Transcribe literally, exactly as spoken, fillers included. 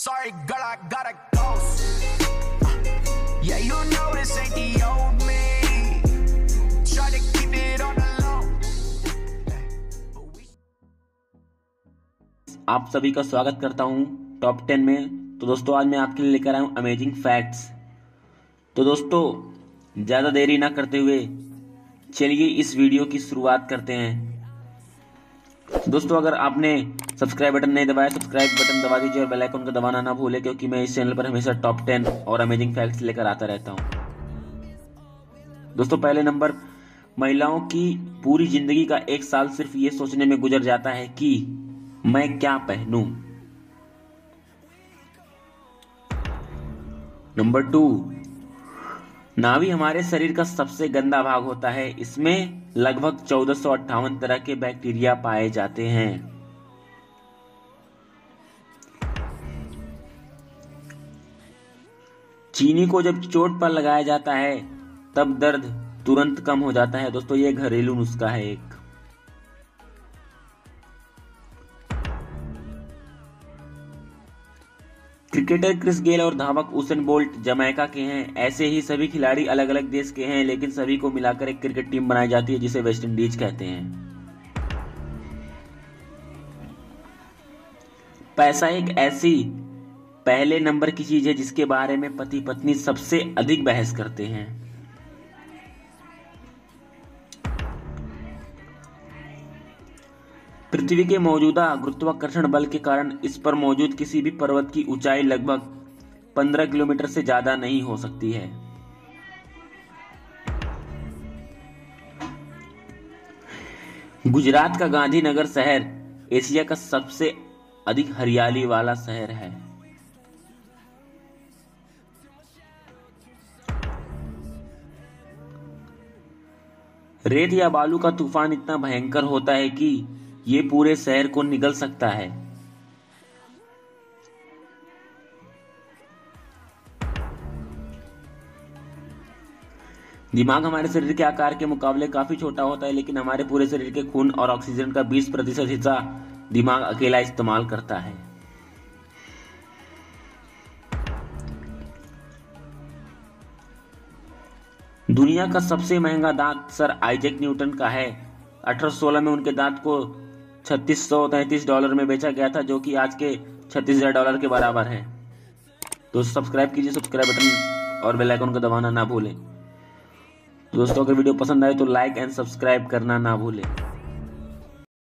Sorry, girl, I gotta go. Yeah, you know this ain't the old me. Try to keep it on the low. आप सभी का स्वागत करता हूं top ten में। तो दोस्तों, आज मैं आपके लिए लेकर आया हूं अमेजिंग फैक्ट्स। तो दोस्तों, ज़्यादा देरी ना करते हुए चलिए इस वीडियो की शुरुआत करते हैं। दोस्तों, अगर आपने सब्सक्राइब बटन नहीं दबाया, सब्सक्राइब बटन दबा दीजिए और बेल आइकन को दबाना ना भूलें, क्योंकि मैं इस चैनल पर हमेशा टॉप टेन और अमेजिंग फैक्ट्स लेकर आता रहता हूं। दोस्तों, पहले नंबर, महिलाओं की पूरी जिंदगी का एक साल सिर्फ ये सोचने में गुजर जाता है कि मैं क्या पहनूं। नंबर टू, नाभि हमारे शरीर का सबसे गंदा भाग होता है। इसमें लगभग चौदह सौ अट्ठावन तरह के बैक्टीरिया पाए जाते हैं। चीनी को जब चोट पर लगाया जाता है तब दर्द तुरंत कम हो जाता है। दोस्तों, ये घरेलू नुस्खा है एक। क्रिकेटर क्रिस गेल और धावक उसेन बोल्ट जमैका के हैं। ऐसे ही सभी खिलाड़ी अलग अलग देश के हैं, लेकिन सभी को मिलाकर एक क्रिकेट टीम बनाई जाती है जिसे वेस्ट इंडीज कहते हैं। पैसा एक ऐसी पहले नंबर की चीज है जिसके बारे में पति पत्नी सबसे अधिक बहस करते हैं। पृथ्वी के मौजूदा गुरुत्वाकर्षण बल के कारण इस पर मौजूद किसी भी पर्वत की ऊंचाई लगभग पंद्रह किलोमीटर से ज्यादा नहीं हो सकती है। गुजरात का गांधीनगर शहर एशिया का सबसे अधिक हरियाली वाला शहर है। रेत या बालू का तूफान इतना भयंकर होता है कि ये पूरे शहर को निगल सकता है। दिमाग हमारे शरीर के आकार के मुकाबले काफी छोटा होता है, लेकिन हमारे पूरे शरीर के खून और ऑक्सीजन का बीस प्रतिशत हिस्सा दिमाग अकेला इस्तेमाल करता है। दुनिया का सबसे महंगा दांत सर आइजैक न्यूटन का है। अठारह सौ सोलह में उनके दांत को छत्तीस सौ तैंतीस डॉलर में बेचा गया था, जो कि आज के छत्तीस हजार डॉलर के बराबर है। तो सब्सक्राइब कीजिए, सब्सक्राइब बटन और बेल आइकन को दबाना ना भूलें। तो दोस्तों, अगर वीडियो पसंद आए तो लाइक एंड सब्सक्राइब करना ना भूलें।